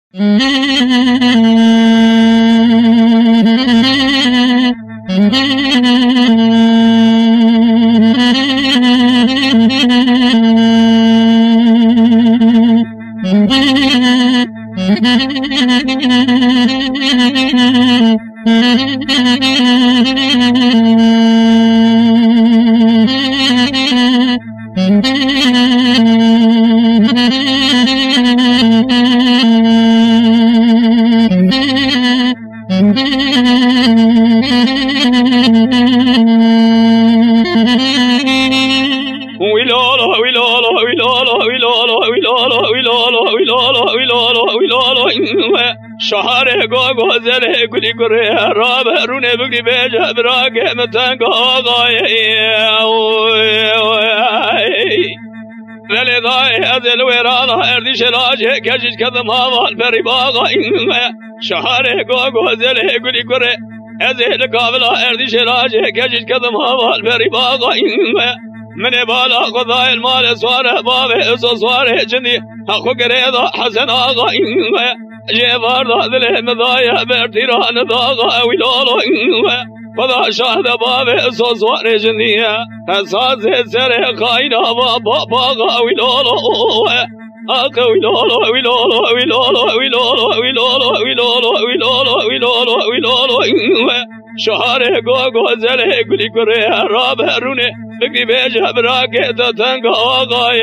شهر گو زله گلی گره راب رونه بگی بیجه براگه متنگ آقای ولی دای از الویران اردیش لاجه کشیش کدم آوال پری باقا شهر گو زله گلی گره از الکابلا اردیش لاجه کشیش کدم آوال پری باقا من بالا خدای المال سواره بابه اسو سواره جندی حقو گریدا حسن آقا جبار دل مضايا برتيران ضاغا ويلولو خدا شاهد باب اسو سواره جنديه اساس سر خاينا بابا باغا ويلولو اخ ويلولو ويلولو ويلولو ويلولو ويلولو ويلولو ويلولو ويلولو ويلولو شهر گو زله گلی گره راب رونه بگی بیجه براگه تا تنگ آقای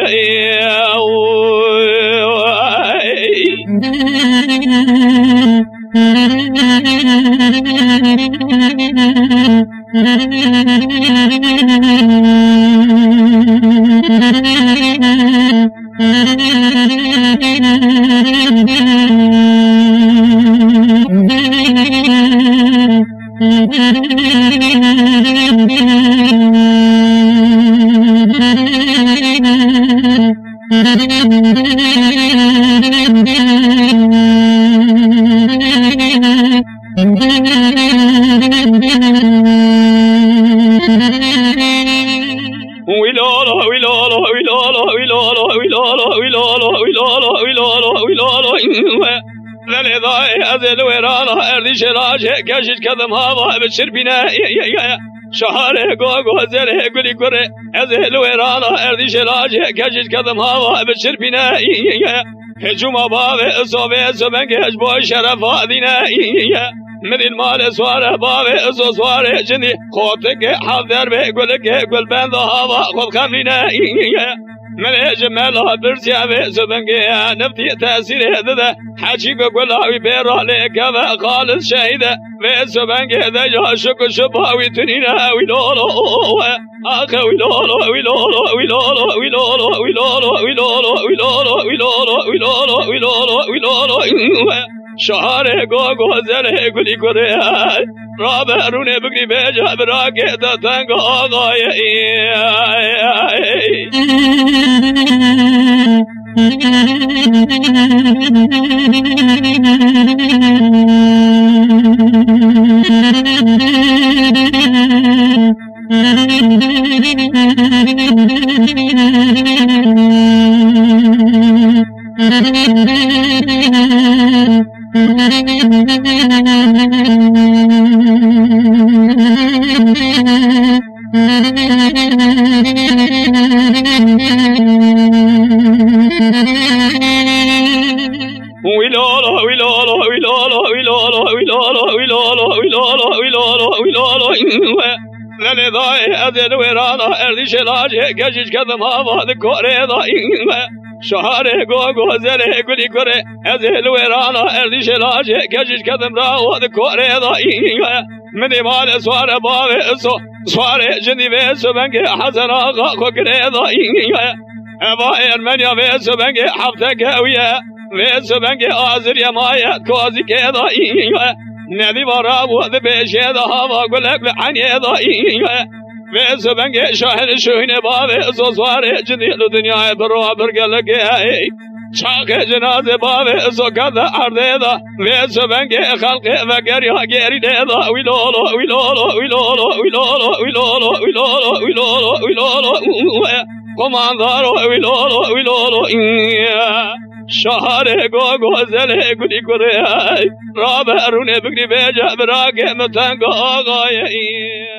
کشیش کدم هوا بشر بینه شهر گو زله گلی گره از الویران اردیش لاجه کشیش کدم هوا بشر بینه هجوم باب اصابه سبنگ اجبای شرف آدینه من المال سواره باب اصو سواره جندی خودک حضر به گلک گل بند هوا خود خمرینه من جمال برسيا بسبنجي نفتي تأثير هذا حكي قلاوي بيرالك هذا خالص شهيدة بسبنجي ذا جاشك شباوي تنينا ويلولو أخا ويلولو ويلولو ويلولو ويلولو ويلولو ويلولو ويلولو ويلولو ويلولو ويلولو شهر گو زله گلی گره راب رونه بگی بیجه براگه تا تنگ آقای شلاجه کشیش کدم آباد کره دایم شهر گو زله گلی کره از الویران اردی شلاجه کشیش کدم راود کره دایم من مال سوار باب اسو سوار جندی به سبنگ حسن آقا خو کره دایم ابا ارمنیا به سبنگ هفته گویه به سبنگ آذر یمایت کوزی که دایم ندی بارا بود بشه دا هوا گلک لعنی دایم ve sebenge şahane şöhine bağve sosvare cindiyelu dünyaya beraber gelge çake cenaze bağve sokada ardeda ve sebenge halke ve geriha geride da wilolo wilolo wilolo wilolo wilolo wilolo wilolo wilolo قماندارو ویلولو شهر گوزل گلی کره راب رونه بگری به جبرا که متنگ آقای